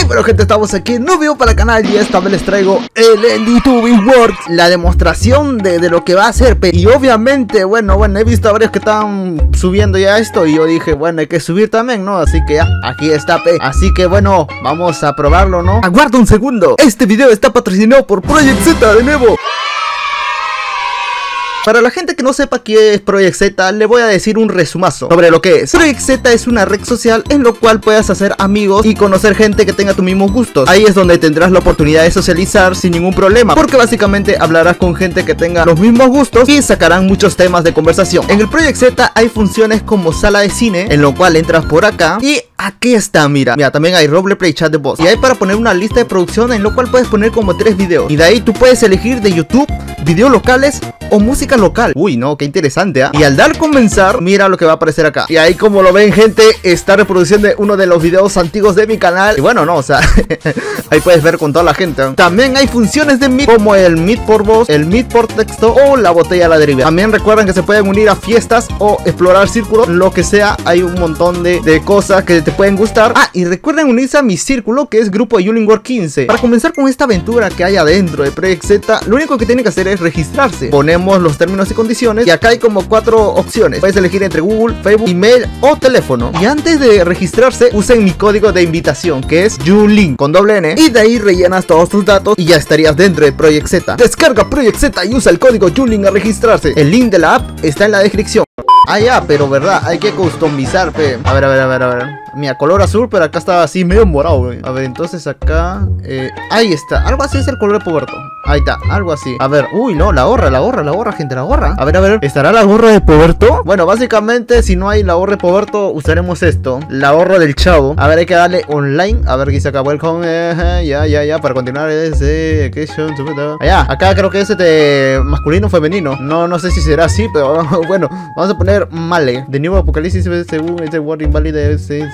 Dímelo, gente, estamos aquí en un video para el canal y esta vez les traigo el Inditubing Works, la demostración de lo que va a hacer. Y obviamente, bueno, he visto a varios que están subiendo ya esto y yo dije, bueno, hay que subir también, ¿no? Así que ya, aquí está, así que bueno, vamos a probarlo, ¿no? Aguarda un segundo, este video está patrocinado por Project Z de nuevo. Para la gente que no sepa qué es Project Z, le voy a decir un resumazo sobre lo que es. Project Z es una red social en lo cual puedes hacer amigos y conocer gente que tenga tus mismos gustos. Ahí es donde tendrás la oportunidad de socializar sin ningún problema, porque básicamente hablarás con gente que tenga los mismos gustos y sacarán muchos temas de conversación. En el Project Z hay funciones como sala de cine, en lo cual entras por acá y aquí está, mira, también hay roleplay, chat de voz. Y hay para poner una lista de producción en lo cual puedes poner como 3 videos. Y de ahí tú puedes elegir de YouTube, videos locales o música local. Uy, no, qué interesante, ¿eh? Y al dar comenzar, mira lo que va a aparecer acá. Y ahí, como lo ven, gente, está reproduciendo uno de los videos antiguos de mi canal. Y bueno, no, o sea, ahí puedes ver con toda la gente, ¿eh? También hay funciones de Meet, como el Meet por voz, el Meet por texto o la botella a la deriva. También recuerden que se pueden unir a fiestas o explorar círculos, lo que sea. Hay un montón de cosas que te pueden gustar. Ah, y recuerden unirse a mi círculo, que es grupo Yulin World 15. Para comenzar con esta aventura que hay adentro de Project Z, lo único que tienen que hacer es registrarse. Ponemos los términos y condiciones y acá hay como 4 opciones. Puedes elegir entre Google, Facebook, email o teléfono. Y antes de registrarse, usen mi código de invitación, que es Yulin con doble N, y de ahí rellenas todos tus datos y ya estarías dentro de Project Z. Descarga Project Z y usa el código Yulin a registrarse. El link de la app está en la descripción. Ah, ya, pero verdad, hay que customizar, pe. A ver. Mira, color azul, pero acá está así medio morado, güey. A ver, entonces acá ahí está, algo así es el color de Poberto. Ahí está, algo así. A ver, uy, no, la gorra, gente, la gorra. A ver, ¿estará la gorra de Poberto? Bueno, básicamente, si no hay la gorra de Poberto, usaremos esto, la gorra del chavo. A ver, hay que darle online. A ver, aquí se acabó el con. Ya, para continuar ese. Allá, acá creo que es masculino o femenino. No sé si será así, pero bueno, vamos a poner Male. De nuevo Apocalipsis, según este word invalide, este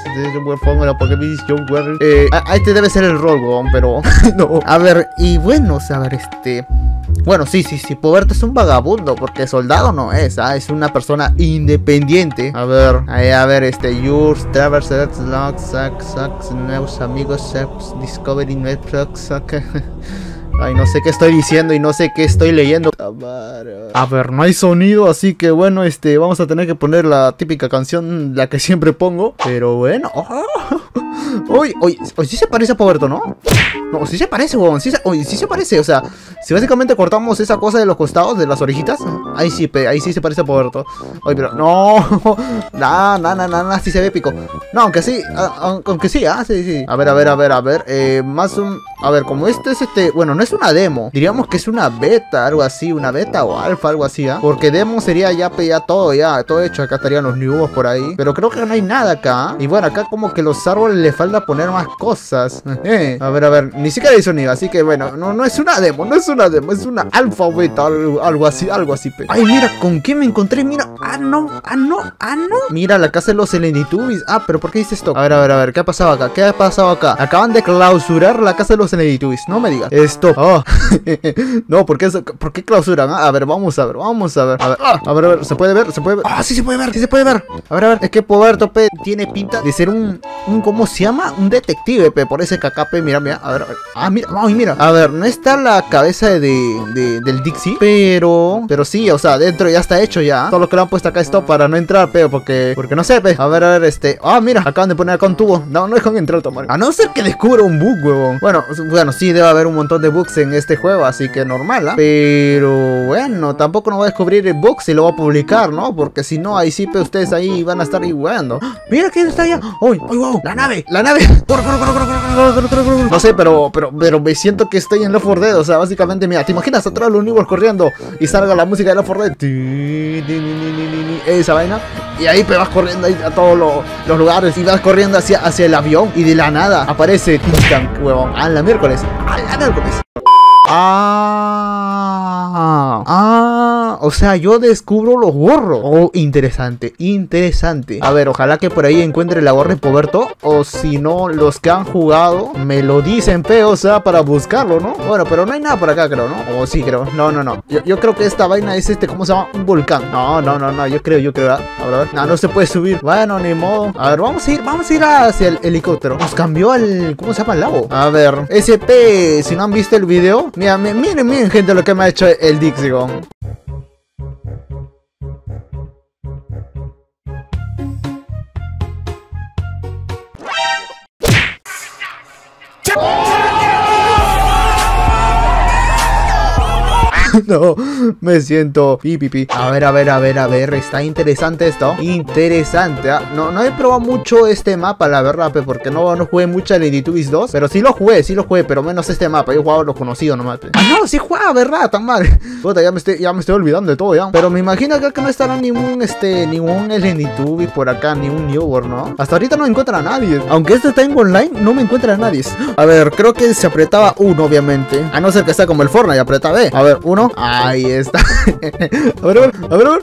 debe ser el rol, pero no. A ver, y bueno, a ver, bueno, sí, Poberto es un vagabundo, porque soldado no es, es una persona independiente. A ver, yours, traverse, logs, nuevos amigos, discovery networks, ay, no sé qué estoy diciendo y no sé qué estoy leyendo. A ver, no hay sonido, así que bueno, vamos a tener que poner la típica canción, la que siempre pongo. Pero bueno. Oye, sí se parece a Poberto, ¿no? No, sí se parece, weón. Sí se parece, o sea, si básicamente cortamos esa cosa de los costados, de las orejitas, ahí sí se parece a Poberto. Oye, pero no. Sí se ve épico. No, aunque sí, sí. A ver, a ver, como esto es bueno, no es una demo, diríamos que es una beta, algo así, una beta o alfa, algo así, porque demo sería ya todo hecho. Acá estarían los nubos por ahí, pero creo que no hay nada acá. Y bueno, acá como que los árboles le falta poner más cosas. A ver, ni siquiera hay sonido, así que bueno, no es una demo, es una alfa o beta, algo así, pe. Ay, mira, ¿con qué me encontré? Mira, no. Mira, la casa de los Teletubbies. Pero ¿por qué dice esto? A ver, ¿qué ha pasado acá? Acaban de clausurar la casa de los Teletubbies, no me digas. Esto. No, ¿por qué clausuran? A ver, vamos a ver. A ver, ¿se puede ver? Sí se puede ver. A ver, es que Poberto, tiene pinta de ser un ¿cómo se llama? Un detective, por ese cacape, mira, a ver. Mira. A ver, no está la cabeza del Dixie, pero sí, o sea, dentro ya está hecho ya. Todo lo que le han puesto acá esto para no entrar, porque no sé, A ver, mira, acaban de poner acá un tubo. No dejan entrar el tamaño. A no ser que descubra un bug, huevón. Bueno, sí, debe haber un montón de bugs en este juego, así que normal, Pero bueno, tampoco no voy a descubrir el bug si lo voy a publicar, ¿no? Porque si no, ahí sí, ustedes ahí van a estar ahí jugando. Mira quién está allá. ¡Uy, wow! ¡La nave! ¡Corre! No sé, pero me siento que estoy en Left 4 Dead. O sea, básicamente, mira, ¿te imaginas atrás los nubos corriendo y salga la música de Left 4 Dead? Esa vaina. Y ahí vas corriendo ahí a todos los lugares y vas corriendo hacia el avión y de la nada aparece Tintan, huevón. La miércoles. O sea, yo descubro los gorros. Oh, interesante, interesante. A ver, ojalá que por ahí encuentre la gorra de Poberto. O si no, los que han jugado me lo dicen, o sea, para buscarlo, ¿no? Bueno, pero no hay nada por acá, creo, ¿no? O sí, creo. No. Yo creo que esta vaina es ¿cómo se llama? Un volcán. No. Yo creo. A ver. No se puede subir. Bueno, ni modo. A ver, vamos a ir hacia el helicóptero. Nos cambió al, ¿cómo se llama? El lago. A ver, SP, si no han visto el video, miren, gente, lo que me ha hecho el Dixigon. No, me siento pipipi. A ver, está interesante esto. Interesante, ¿eh? No he probado mucho este mapa, la verdad, porque no jugué mucho el Teletubbies 2. Pero sí lo jugué, pero menos este mapa. Yo jugaba los conocidos nomás. No, sí jugaba, ¿verdad? Tan mal. Puta, ya me estoy olvidando de todo ya. Pero me imagino que no estará ningún Teletubbies por acá, ni un Newborn, ¿no? Hasta ahorita no encuentra a nadie. Aunque este tengo online, no me encuentra a nadie. A ver, creo que se apretaba 1, obviamente. A no ser que sea como el Fortnite, aprieta B. A ver, 1. Ahí está. A ver.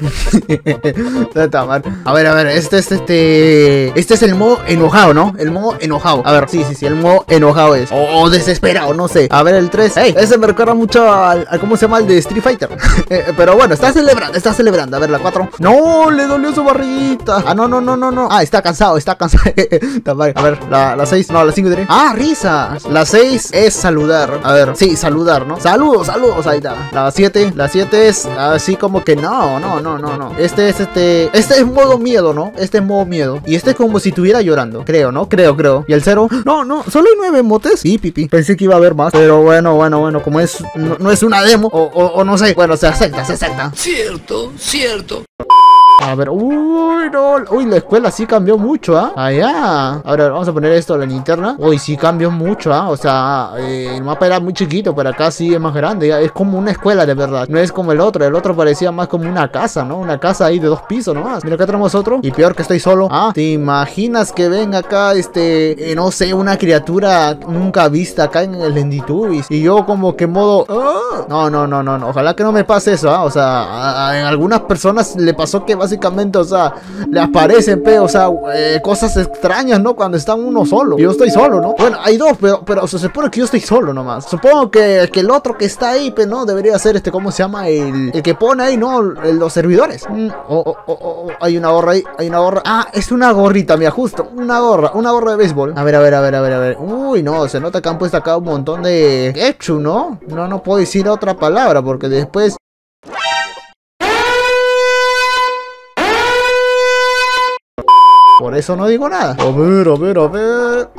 Está mal. A ver, este es el modo enojado, ¿no? El modo enojado. A ver, sí, el modo enojado es. O desesperado, no sé. A ver, el 3. Hey, ese me recuerda mucho al ¿cómo se llama? El de Street Fighter. Pero bueno, está celebrando. A ver, la 4. No, le dolió su barriguita. Ah, no. Ah, está cansado. Está mal. A ver, la 6. No, la 5 diré. Ah, risas. La 6 es saludar. A ver, sí, saludar, ¿no? Saludos. Ahí está. La 7 es así como que no. Este es modo miedo, ¿no? Este es modo miedo. Y este es como si estuviera llorando. Creo, ¿no? Creo. Y el 0. No. Solo hay 9 motes. Sí, pipi. Pensé que iba a haber más. Pero bueno. Como es. No es una demo. O no sé. Bueno, se acepta. Cierto. A ver, uy, no. Uy, la escuela sí cambió mucho, ¿ah? Allá. Ahora vamos a poner esto a la linterna. Uy, sí cambió mucho, ¿ah? O sea, el mapa era muy chiquito, pero acá sí es más grande. ¿Ya? Es como una escuela de verdad. No es como el otro. El otro parecía más como una casa, ¿no? Una casa ahí de 2 pisos nomás. Mira, acá tenemos otro. Y peor que estoy solo. Ah, ¿te imaginas que venga acá, no sé, una criatura nunca vista acá en el Teletubbies? Y yo como que modo... No. Ojalá que no me pase eso, ¿ah? O sea, en algunas personas le pasó que básicamente, o sea, le aparecen, o sea, cosas extrañas, ¿no? Cuando está uno solo. Yo estoy solo, ¿no? Bueno, hay 2, pero se supone que yo estoy solo nomás. Supongo que el otro que está ahí, ¿no? Debería ser ¿cómo se llama? El que pone ahí, ¿no? Los servidores. Hay una gorra ahí, Ah, es una gorrita, mira, justo. Una gorra de béisbol. A ver. Uy, no, se nota que han puesto acá un montón de ketchup, ¿no? No puedo decir otra palabra porque después... Por eso no digo nada. A ver.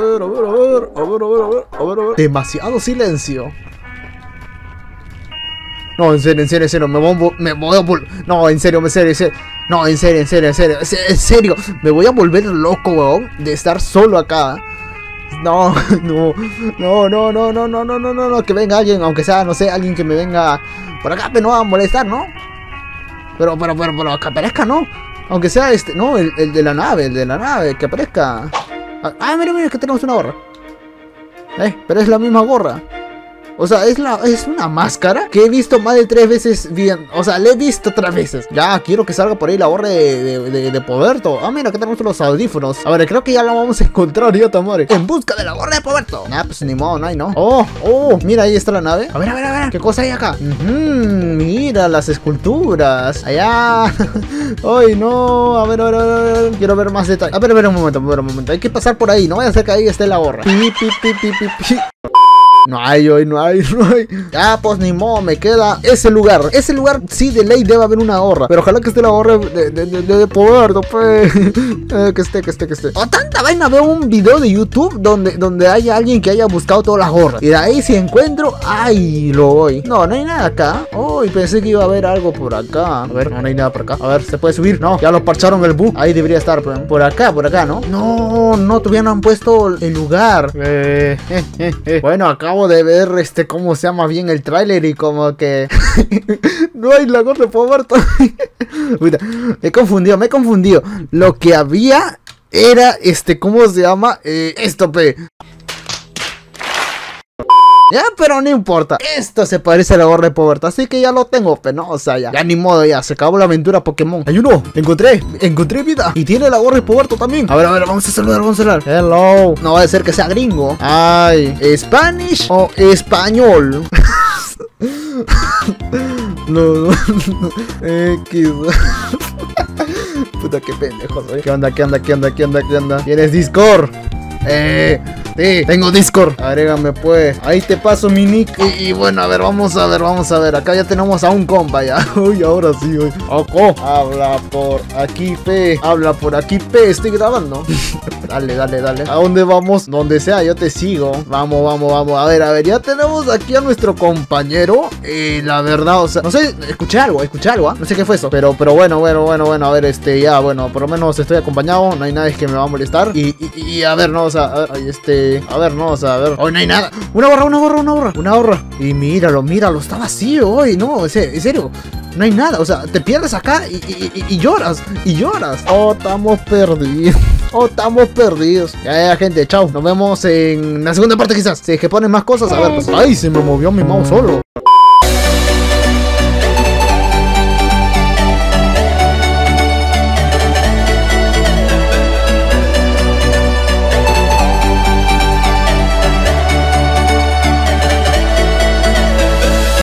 Demasiado silencio. No, en serio. Me voy a volver. No, en serio. No, en serio. Me voy a volver loco, weón, de estar solo acá. No. Que venga alguien, aunque sea, no sé, alguien que me venga por acá, pero no va a molestar, ¿no? Pero que aparezca, ¿no? Aunque sea no, el de la nave, que aparezca. Ah, mira, que tenemos una gorra. Pero es la misma gorra. O sea, es una máscara que he visto más de 3 veces bien. O sea, la he visto 3 veces. Ya, quiero que salga por ahí la gorra de Poberto. Ah, mira, que tenemos los audífonos. A ver, creo que ya la vamos a encontrar, ya, Tamare. En busca de la gorra de Poberto. Nah, pues ni modo, no hay, ¿no? Oh, mira, ahí está la nave. A ver. ¿Qué cosa hay acá? Mira, las esculturas. Allá. Ay, no. A ver. Quiero ver más detalles. A ver, un momento. Hay que pasar por ahí. No vaya a ser que ahí esté la gorra. Pi. No hay. Ya, pues ni modo, me queda ese lugar. Ese lugar sí, de ley debe haber una gorra. Pero ojalá que esté la gorra de Poberto, pues. Que esté. O tanta vaina, veo un video de YouTube donde haya alguien que haya buscado todas las gorras. Y de ahí si encuentro, ¡ay! Lo voy. No hay nada acá. Uy, pensé que iba a haber algo por acá. A ver, no hay nada por acá. A ver, ¿se puede subir? No, ya lo parcharon el bug. Ahí debería estar, por acá, ¿no? No, todavía no han puesto el lugar. Bueno, acabo de ver ¿cómo se llama bien el tráiler? Y como que no hay la gorra de Poberto. Me he confundido. Lo que había era ¿cómo se llama? Esto, Ya, pero no importa. Esto se parece a la gorra de Poberta, así que ya lo tengo, pero no, o sea, ya ni modo, ya se acabó la aventura Pokémon. Hay uno, encontré vida. Y tiene la gorra de Poberta también. A ver, vamos a saludar, Hello. No va a ser que sea gringo. Ay, ¿Spanish o español? No. X. Puta, qué pendejo soy. ¿Qué onda? ¿Tienes Discord? Sí, tengo Discord. Agrégame pues. Ahí te paso mi nick. Y bueno, a ver, vamos a ver. Acá ya tenemos a un compa ya. Uy, ahora sí, uy. Oco. Habla por aquí, P. Estoy grabando. Dale. ¿A dónde vamos? Donde sea, yo te sigo. Vamos. A ver, ya tenemos aquí a nuestro compañero. La verdad, o sea, no sé, escuché algo, ¿ah? No sé qué fue eso. Pero bueno. A ver, ya, bueno, por lo menos estoy acompañado. No hay nadie que me va a molestar. Y a ver, no, o sea, a ver, no, o sea, a ver. Hoy no hay nada. Una gorra. Y míralo, está vacío hoy, no, en serio. No hay nada, o sea, te pierdes acá y lloras. Oh, estamos perdidos. Ya, gente, chao. Nos vemos en la segunda parte quizás. Si es que ponen más cosas, a ver, pues. Ay, se me movió mi mouse solo.